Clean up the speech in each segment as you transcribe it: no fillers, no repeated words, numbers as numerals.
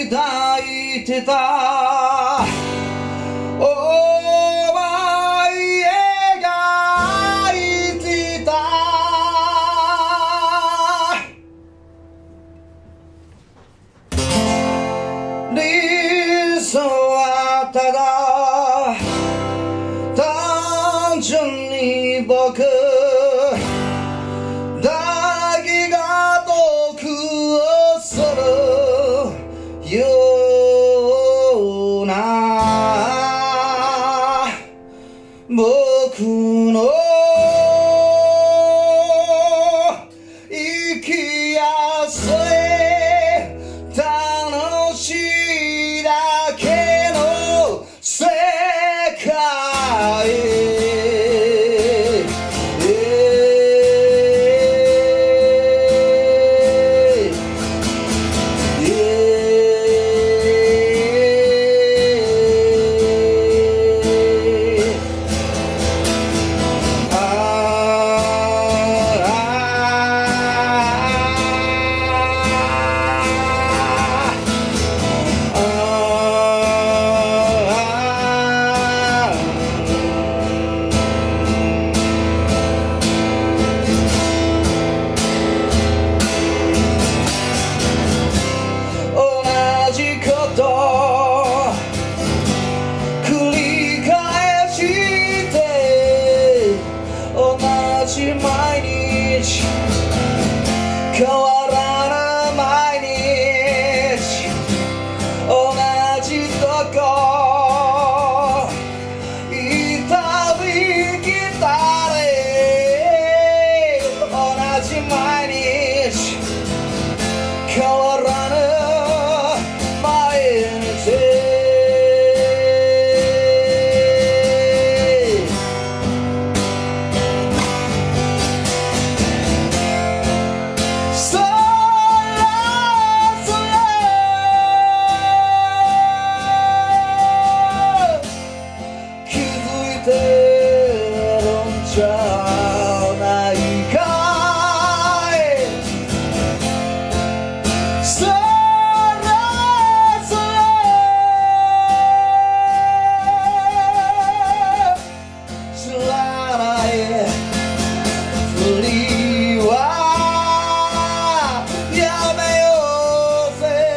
抱いてたお前描いてた理想はただ単純に僕だけが得をするような僕の生きやすい楽しいだけの世界毎日変わらぬ毎日同じとこ痛みきたれ同じ毎日変わらぬ毎日じゃないかいそれぞれ知らないふりはやめようぜ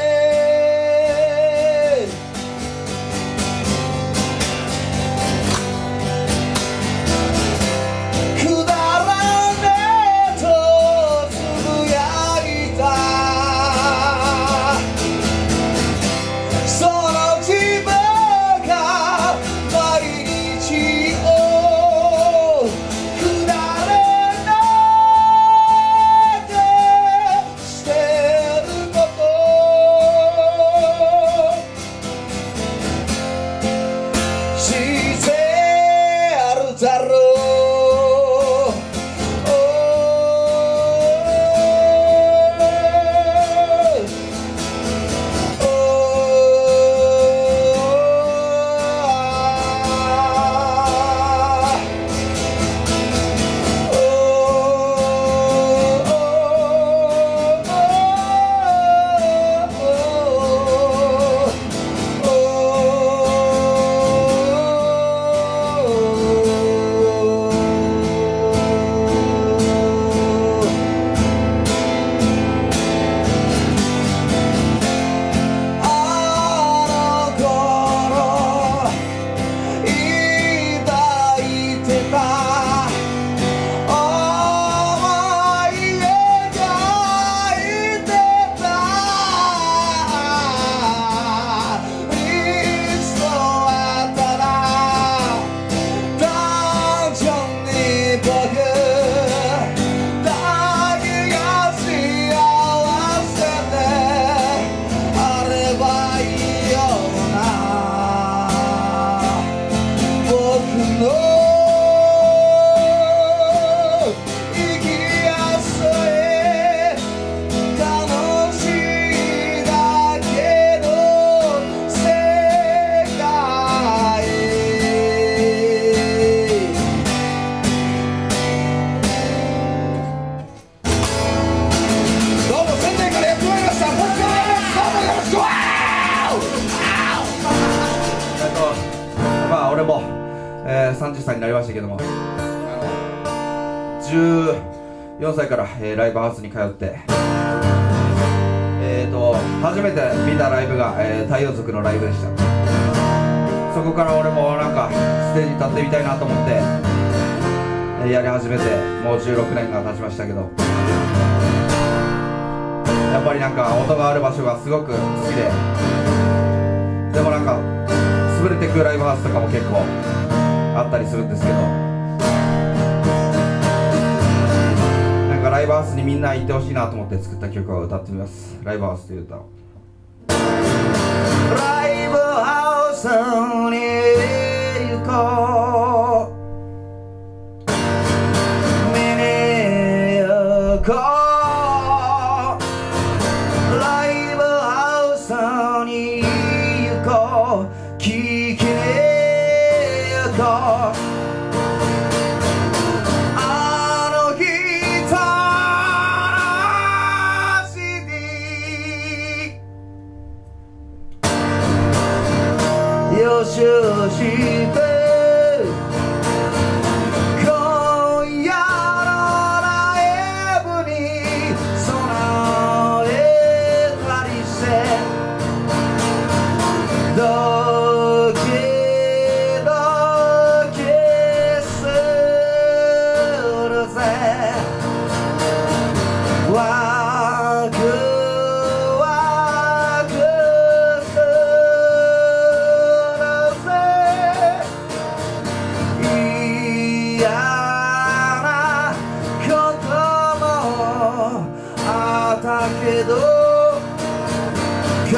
30歳になりましたけども、14歳から、ライブハウスに通って、初めて見たライブが、太陽族のライブでした。そこから俺もなんかステージに立ってみたいなと思って、やり始めてもう16年が経ちましたけど、やっぱりなんか音がある場所がすごく好きで、でもなんか潰れてくライブハウスとかも結構あったりするんですけど、なんかライブハウスにみんな行ってほしいなと思って作った曲を歌ってみます。ライブハウスという歌を。ライブハウスに行こう、見に行こう、ライブハウスに行こう、聞きに行こう、あの人の CD 予習して今夜のライブに備えたりしてドキドキするぜ、ワクワクするぜ、嫌なこともあったけど今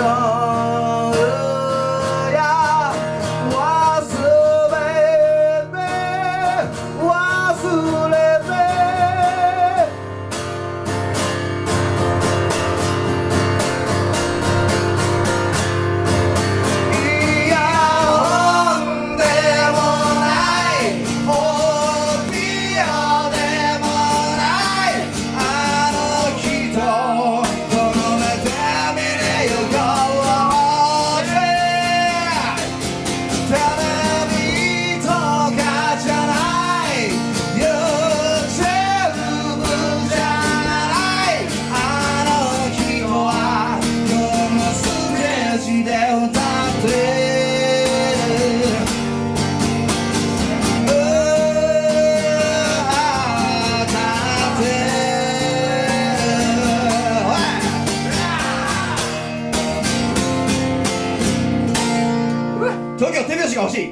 夜忘れて忘れてイヤホンでもないオーディオでもないあの人この目で見れよこうぜ、テレビとかじゃない YouTube じゃないあの人はこのステージで歌って東京手拍子が欲しい。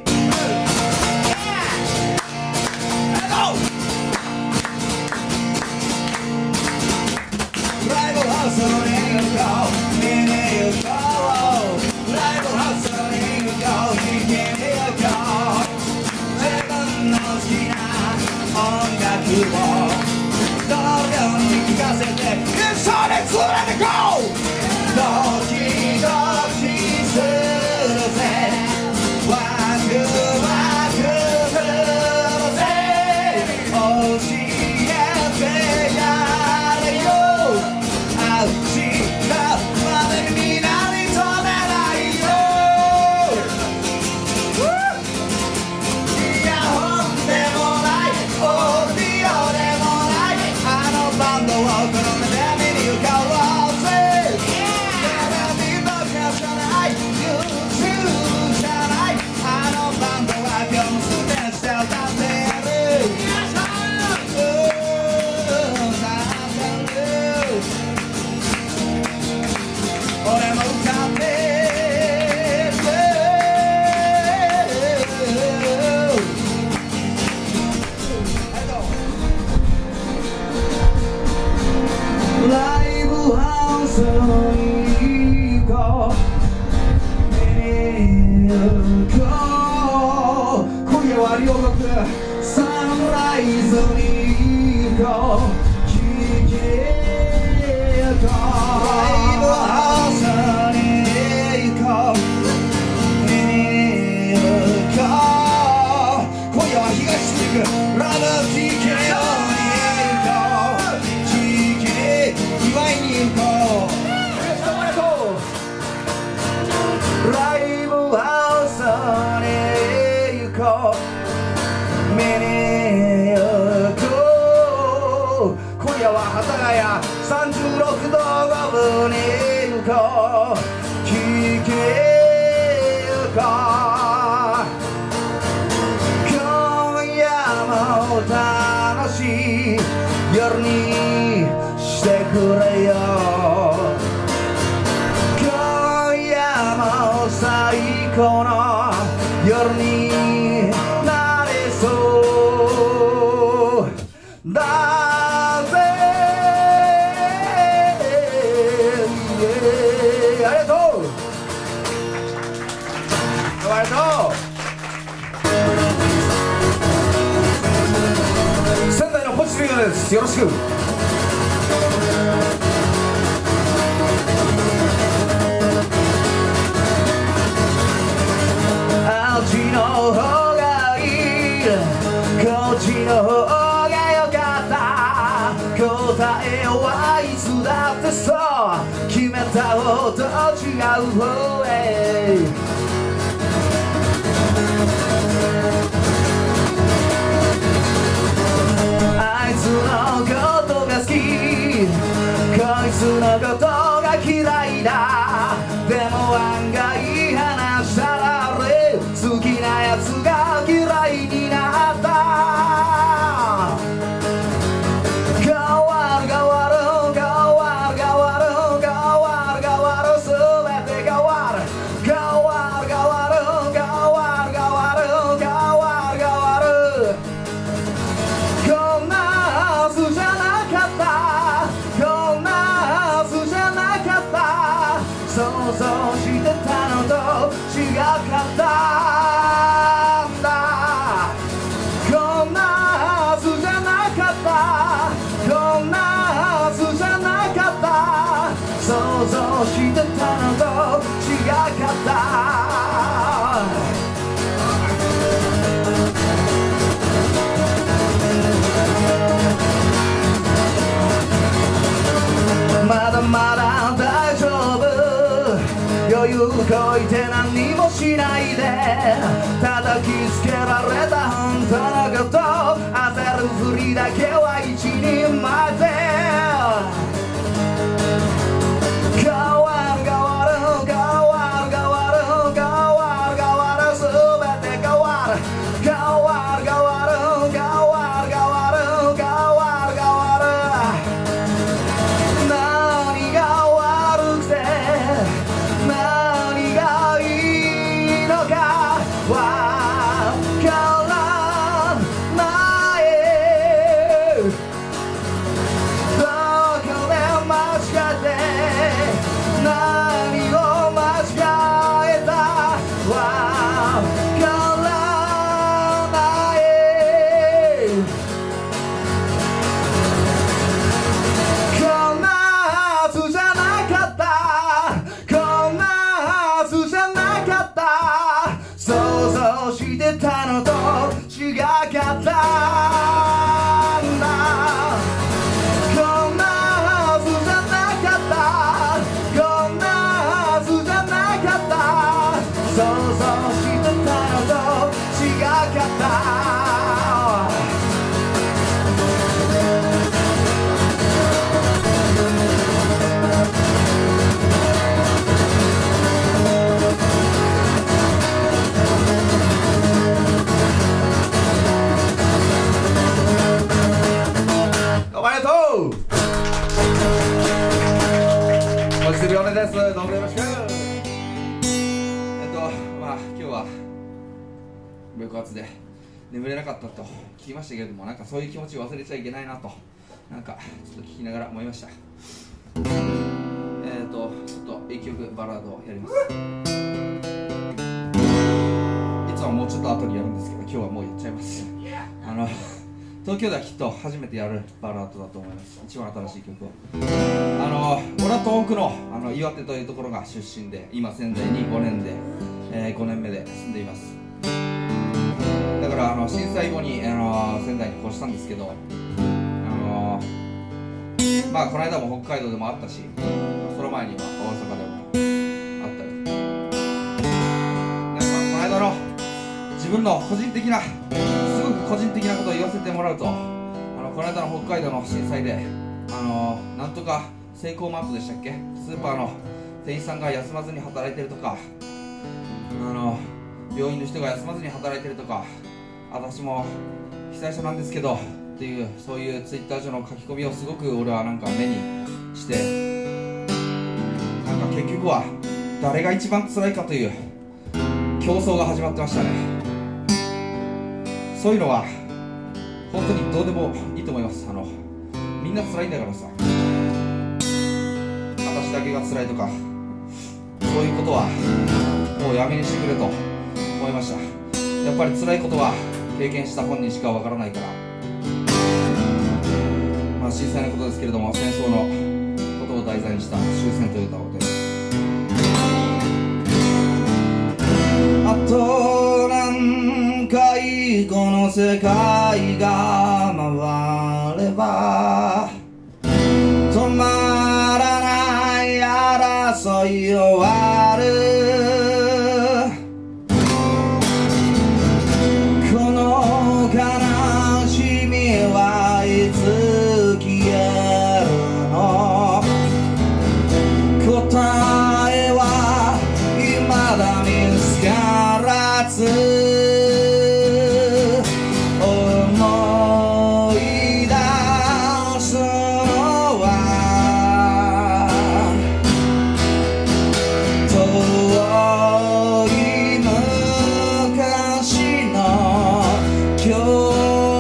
ライブハウスに行こう、見に行こう、ライブハウスに行こう、聞きに行こう、自分の好きな音楽を同僚に聴かせて一緒に連れてこう、ドキドキするぜ、ワクワクするぜ、教えてやれよ、明日までに何止めないよ、イヤホンでもないオーディオでもないあのバンドをこの目で見に行こうぜ、テレビとかじゃない YouTube じゃないあのバンドは今日もステージで歌ってる、俺も歌ってる、ライブハウスに行こう、見に行こう、今夜は両国サンライズに行こう、聞きに行こう、ライブハウスに行こう、見に行こう、今夜は東地区ラブ TK に行こう、聞きに祝いに行こう、ライブハウスに行こう、 谷は幡ヶ谷36度5分に行こう聞けよか今夜も楽しい夜にしてくれよ今夜も最高の夜になれそうだぜありがとうありがとう仙台のポジティブですよろしくあっちの方がいいこっちの方がよかった答えはいつだってそう決めた方と違う方へあいつのことが好きこいつのことが嫌いだでも案外話したら好きなやつが嫌いになった変わる変わる変わる変わる変わる変わる全て変わる変わる変わる変わる変わる変わる変わるこんなはずじゃなかったこんなはずじゃなかった想像してたのと違かったんだこんなはずじゃなかったこんなはずじゃなかった想像してたのと違かったまだまだ大丈夫余裕こいて何にもしないで叩きつけられた本当のこと焦るふりだけは一人前で変わる変わる変わる変わる変わる変わる全て変わる変わる変わる変わる変わる変わる変わる何が悪くて何がいいのかわからないどこで間違って何を間違えたわからないこんなはずじゃなかったこんなはずじゃなかった想像してたのと違かったんだこんなはずじゃなかったこんなはずじゃなかった想像してたのと違かったどうもありがとうポジティブヨネですどうもよろしくまあ今日は抑圧で眠れなかったと聞きましたけれどもなんかそういう気持ちを忘れちゃいけないなとなんかちょっと聞きながら思いましたちょっと一曲バラードをやりますいつももうちょっと後にやるんですけど今日はもうやっちゃいます東京ではきっと初めてやるバラードだと思います一番新しい曲を俺は東北の岩手というところが出身で今仙台に5年目で住んでいますだから震災後に仙台に越したんですけどまあこの間も北海道でもあったしその前には大阪でもあったりなんかこの間の自分の個人的なすごく個人的なことを言わせてもらうとこの間の北海道の震災でなんとかセイコーマートでしたっけ、スーパーの店員さんが休まずに働いてるとか、病院の人が休まずに働いてるとか、私も被災者なんですけどっていう、そういうツイッター上の書き込みをすごく俺はなんか目にして、なんか結局は誰が一番辛いかという競争が始まってましたね。そういうのは本当にどうでもいいと思います。みんな辛いんだからさ、私だけが辛いとかそういうことはもうやめにしてくれと思いました。やっぱり辛いことは経験した本人しかわからないから、まあ小さなことですけれども、戦争のことを題材にした終戦という歌を歌います。あと何回この世界が回れば止まらない争い終わる、この悲しみはいつ消えるの、答えは未だ見つからず、思い出すのは遠い昔の今日、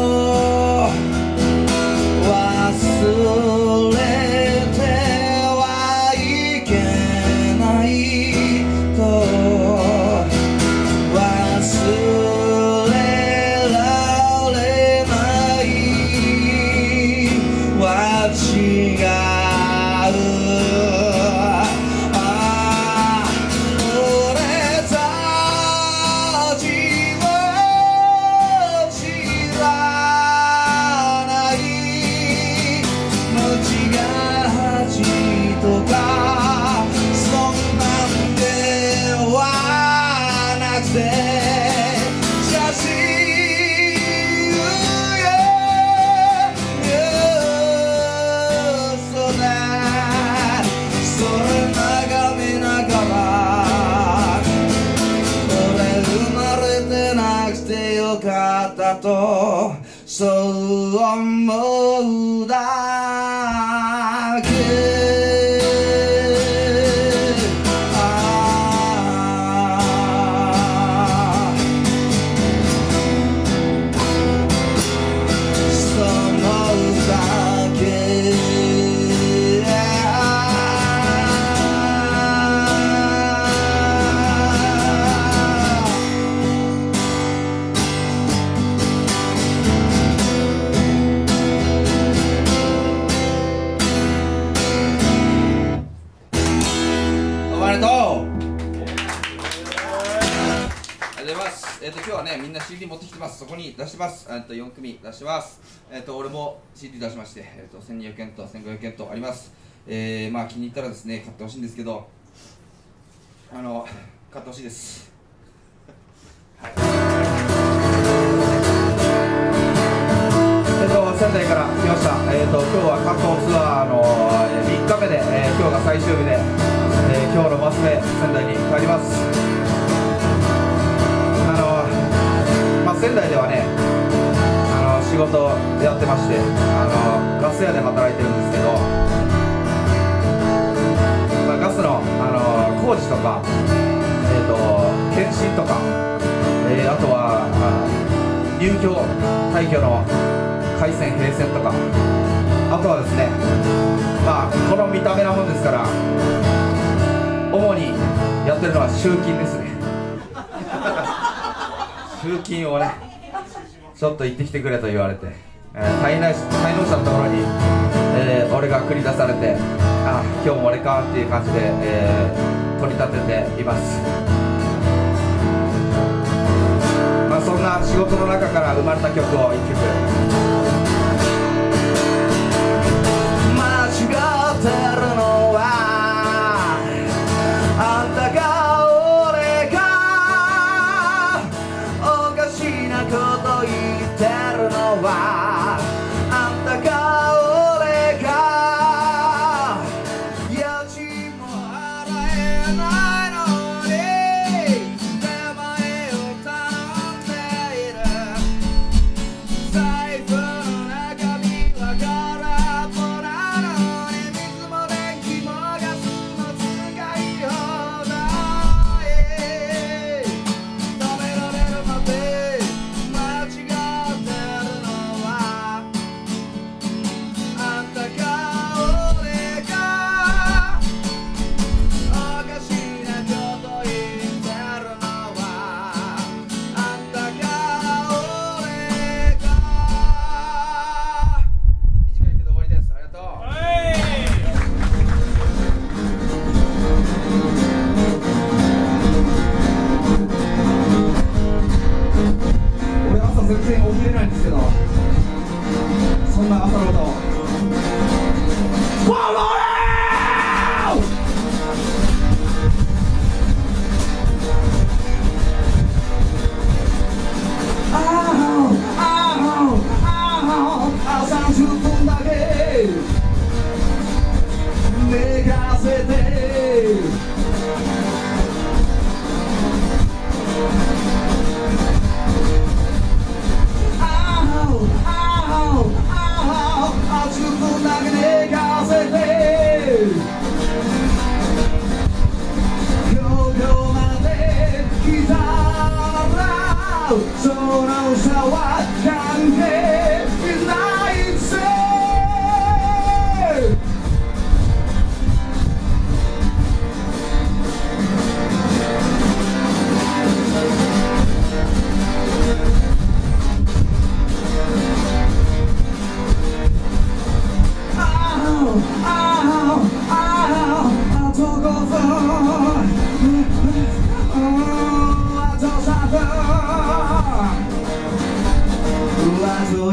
忘れてはいけないと忘れられないは違う、俺たちは知らない間違いとかそんなんではなくて、写真そうだ、それ眺めながら俺生まれてなくてよかったとそう思うだけ。今日はね、みんな CD 持ってきてます。そこに出してます。4組出してます。俺も CD 出しまして、1200円と1500円とあります。まあ気に入ったらですね、買ってほしいんですけど、買ってほしいです。はい。仙台から来ました。今日は関東ツアーの3日目で、今日が最終日で、今日のバスで仙台に帰ります。仙台ではね、仕事やってまして、ガス屋で働いてるんですけど、ガスの、工事とか、検診とか、あとは入居退去の回線閉線とか、あとはですね、まあこの見た目なもんですから、主にやってるのは集金ですね。集金をね、ちょっと行ってきてくれと言われて、滞納者のところに、俺が繰り出されて、あ、今日も俺かっていう感じで、取り立てています。まあそんな仕事の中から生まれた曲を1曲。間違ってるのはあんたがこと言ってるのはあんたが俺が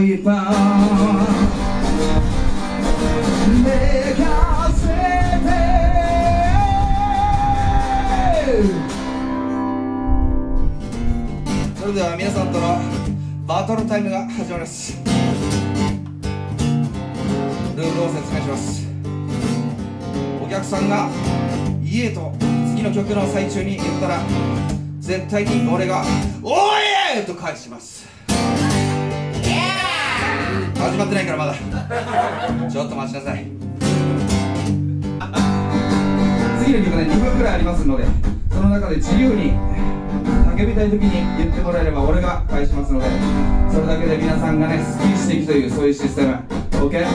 一本寝かせてそれでは皆さんとのバトルタイムが始まります。ルールを説明します。お客さんがイエーと次の曲の最中に言ったら絶対に俺がおーイエーと返します。始まってないからまだちょっと待ちなさい。次の曲ね2分くらいありますので、その中で自由に叫びたい時に言ってもらえれば俺が返しますので、それだけで皆さんがねスッキリしていくというそういうシステム OK？ よし、じゃ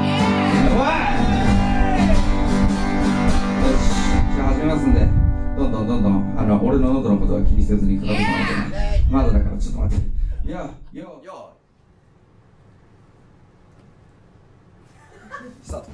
あ始めますんで、どんどん俺の喉のことは気にせずに語ってもらってね。まだだからちょっと待って。よスタート。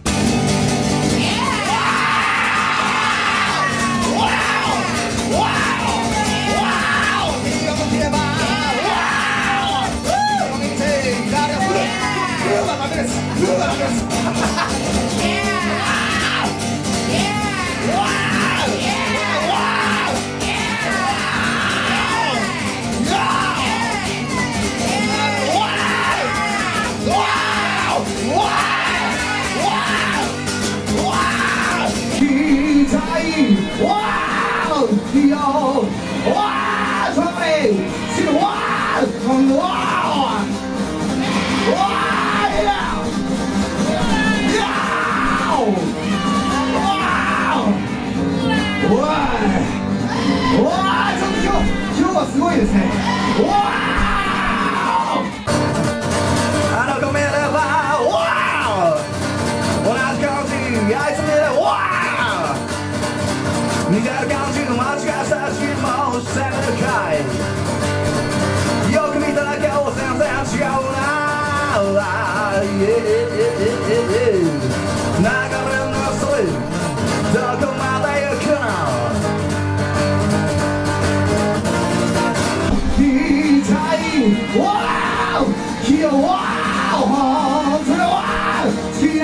今日はすごいですね。あの子見れば同じ感じ、あいつ見れば似てる感じの間違った自分もしてるかい。よく見たら今日全然違うな。流れのそれどこまで行くの。言いたいワーキヨワー本当のワー好きな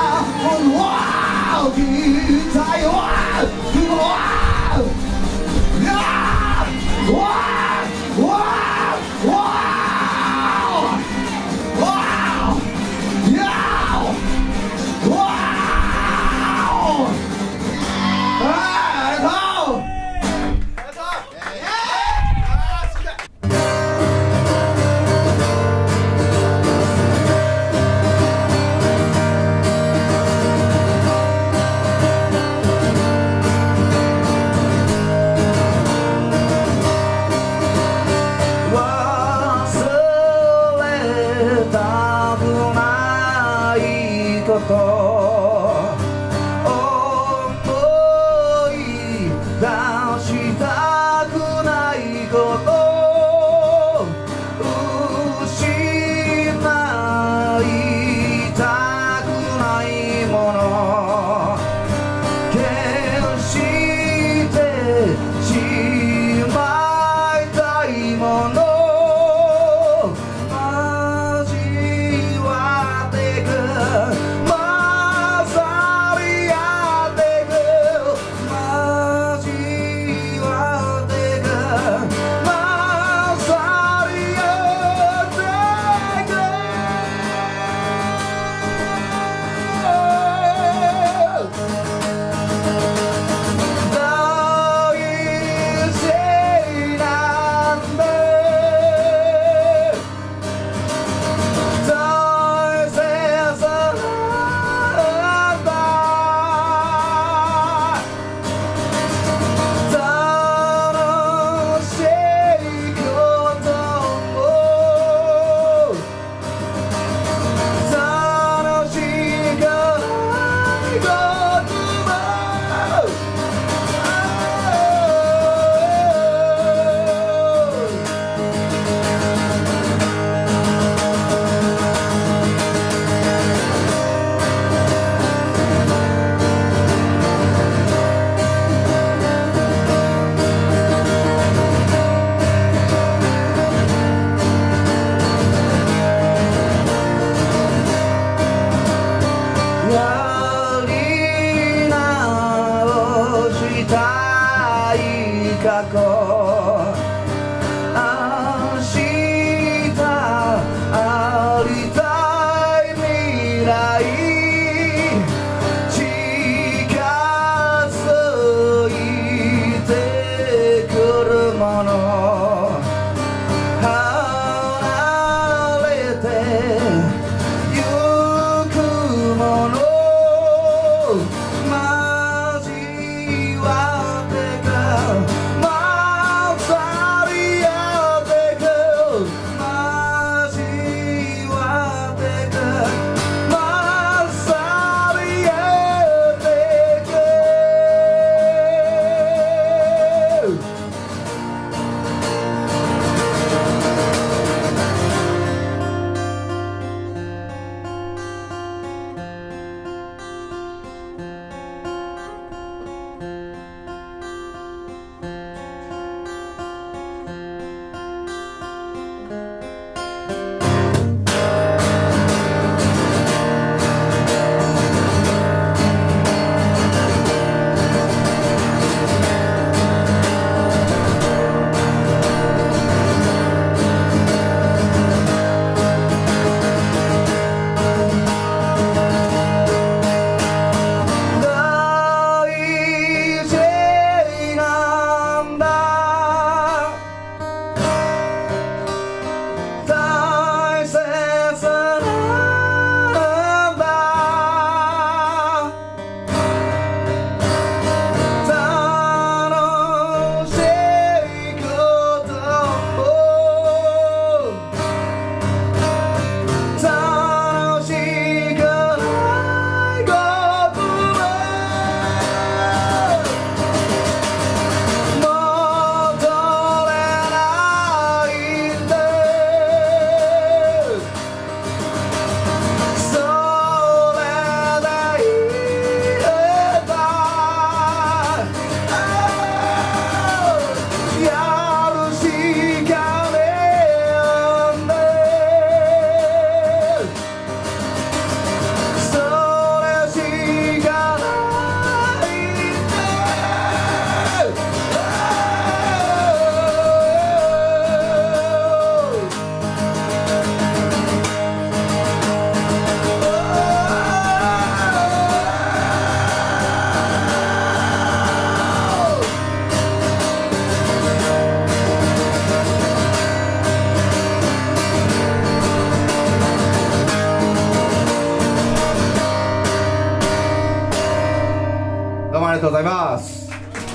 ワー言いたいワーすごいワーワーワーワーワーりがとうございます。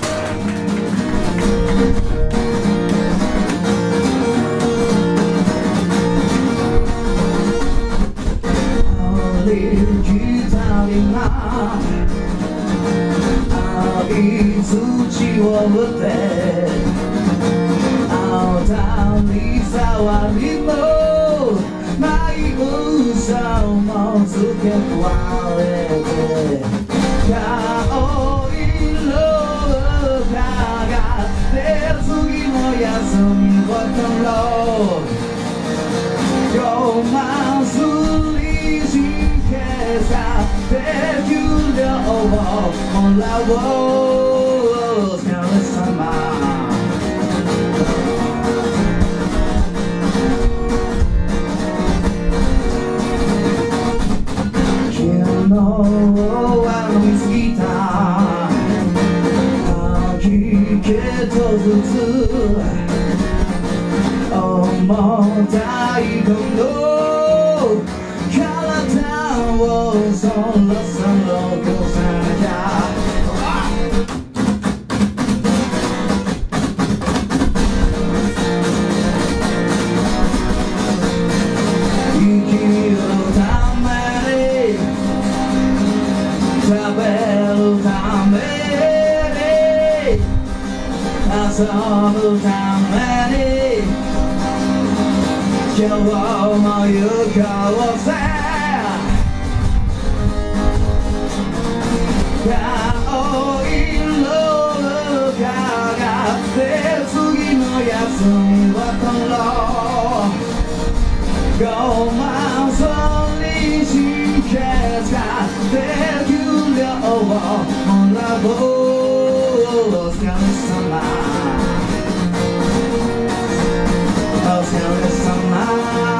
土を打ってあたり触りもない嘘もつけられて顔色がって次の休みを取ろうロマンスにしけさで給料をもらおうずつ重たいこの体をそろそろ越さなきゃ生きるために食べるために遊ぶために今日も行こうぜ顔色が上がって次の休みは取ろうごまんそうにしけ使って給料をもらおうお疲れ様お疲れ様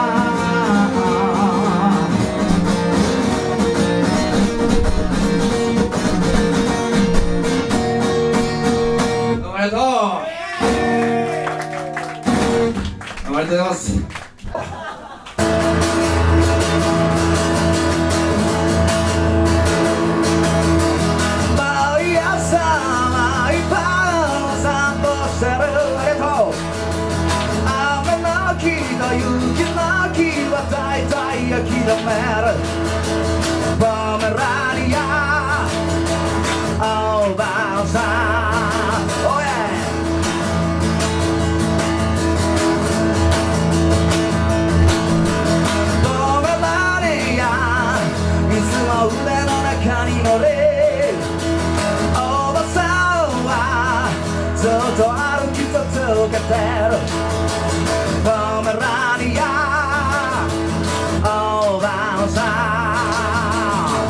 どうもありがとう。ありがとうございます。大体諦めるポメラニアおばあさんおやポメラニアいつも腕の中に乗れおばさんはずっと歩き続けてるポメラニアおばあさん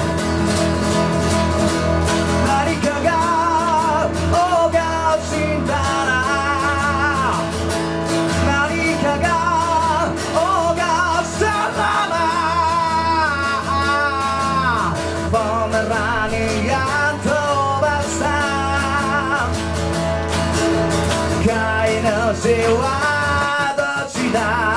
何かがおかしいんだな何かがおかしいんだなポメラニアンとおばさん飼い主はどっちだ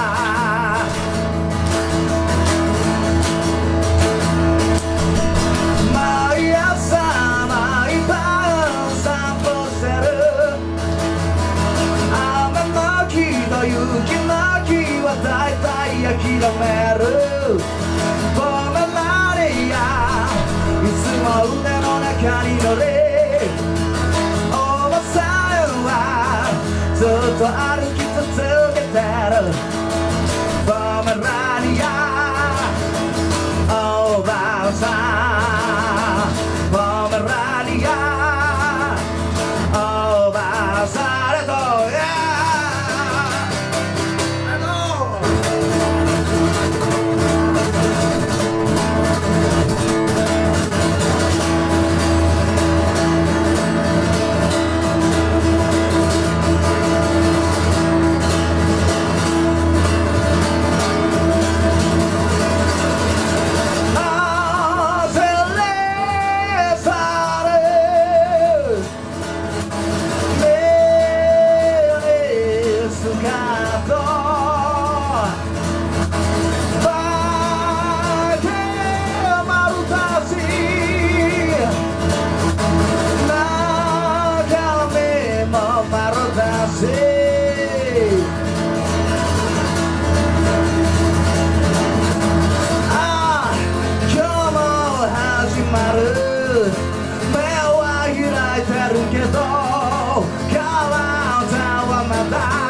雪の日は大体諦めるポメラニアいつも腕の中に乗れおばさんはずっと歩き続けてるポメラニアおばあさんポメラニアおばあさんありがとう始まる目は開いてるけど体はまだ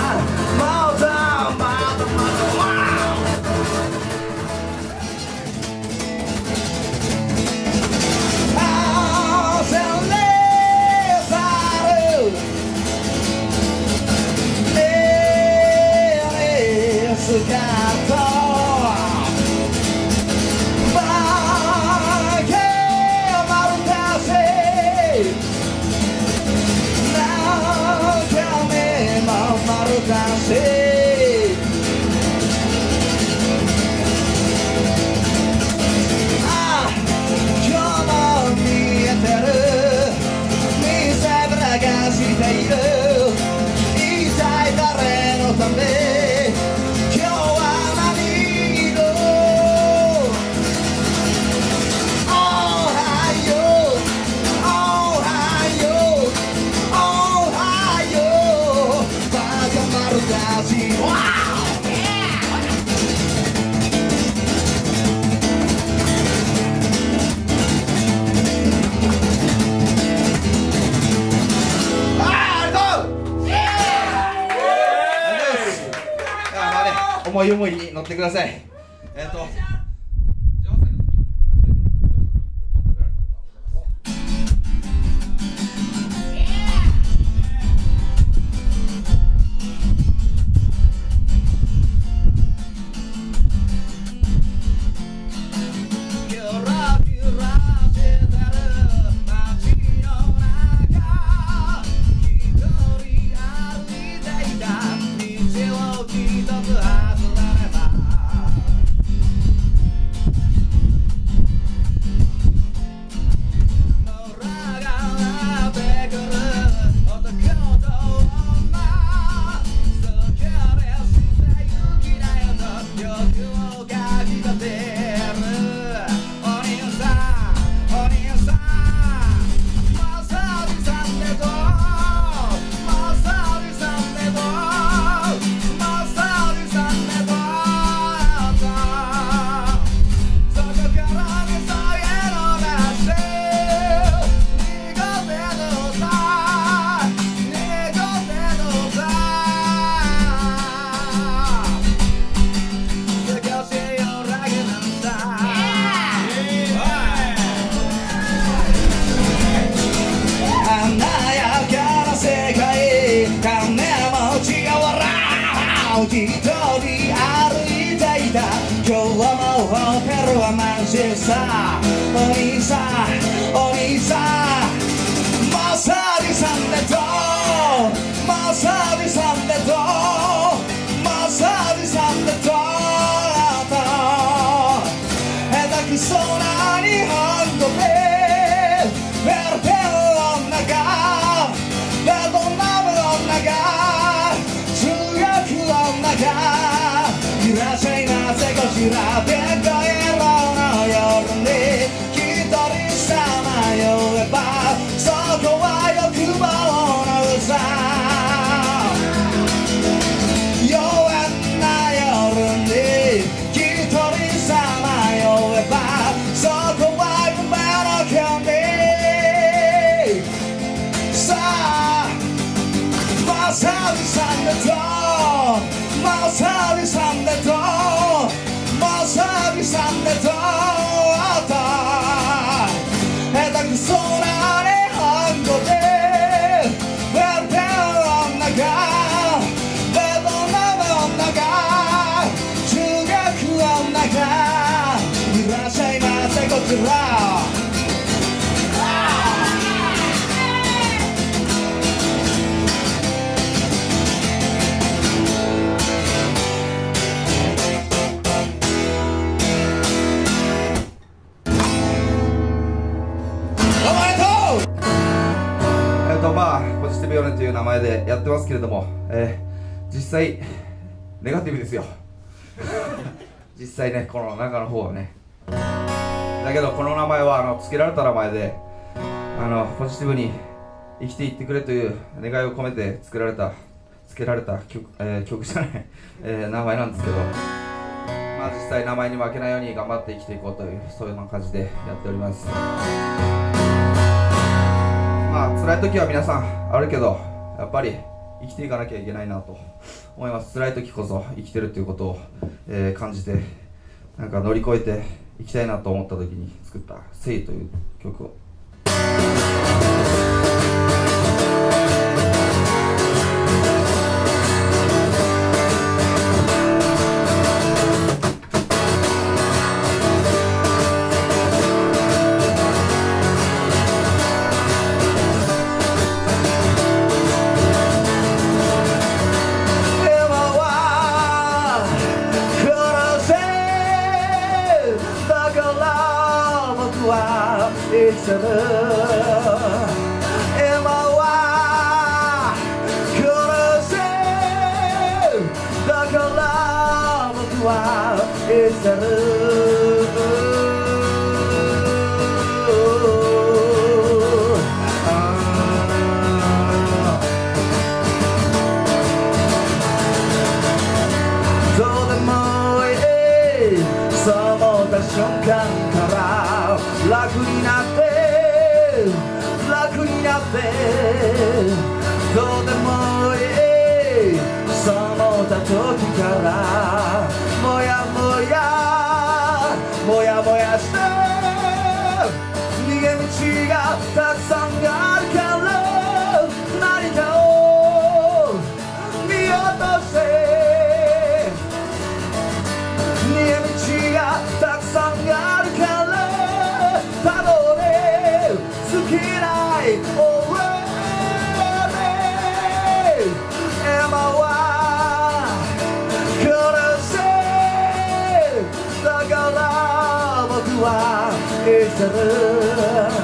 思い思いに乗ってください。一人歩いていた今日はもうホテルは満室さお兄さんお兄さんマッサージさんでどうマッサージさんでどうマッサージさんでどう下手くそな日本語でベルペン女がベトナム女がいらっしゃいませこちらでこ野郎の夜に一人さまよえばそこは欲望のさ弱な夜に一人さまよえばそこは夢の国さあマッサージさんでどうマッサージさんでどうマッサージさんでどう下手くそな日本語でベルペン女がベトナム女が中学女がいらっしゃいませこちらまあポジティブヨネという名前でやってますけれども、実際ネガティブですよ実際ねこの中の方はねだけどこの名前は付けられた名前でポジティブに生きていってくれという願いを込めて付けられた曲じゃない、名前なんですけど、ままあ実際名前に負けないように頑張って生きていこうというそういうような感じでやっております。まあ辛い時は皆さんあるけどやっぱり生きていかなきゃいけないなと思います。辛い時こそ生きてるということを、感じてなんか乗り越えていきたいなと思った時に作った「セイ」という曲を。生きてる今はこのせいだから僕は生きてるどうでもいいそう思った瞬間から楽になってどうでもいいそう思った時からもやもやして逃げ道がたくさんあるから何かを見落として逃げ道がたくさんあるからたどれ尽きない生きてる